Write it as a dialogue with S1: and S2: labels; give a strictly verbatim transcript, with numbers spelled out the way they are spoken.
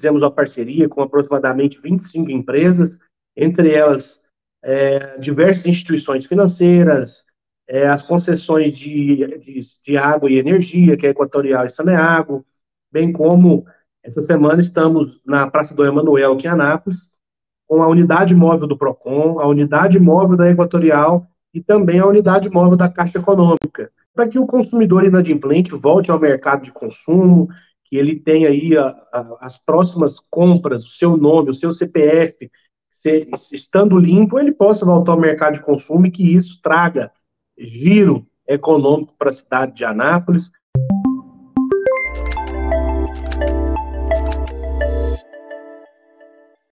S1: fizemos uma parceria com aproximadamente vinte e cinco empresas, entre elas é, diversas instituições financeiras, é, as concessões de, de, de água e energia, que é Equatorial e Saneago, bem como, essa semana estamos na Praça do Emanuel, aqui em Anápolis, com a unidade móvel do PROCON, a unidade móvel da Equatorial e também a unidade móvel da Caixa Econômica, para que o consumidor inadimplente volte ao mercado de consumo, que ele tenha aí a, a, as próximas compras, o seu nome, o seu C P F, se, estando limpo, ele possa voltar ao mercado de consumo e que isso traga giro econômico para a cidade de Anápolis,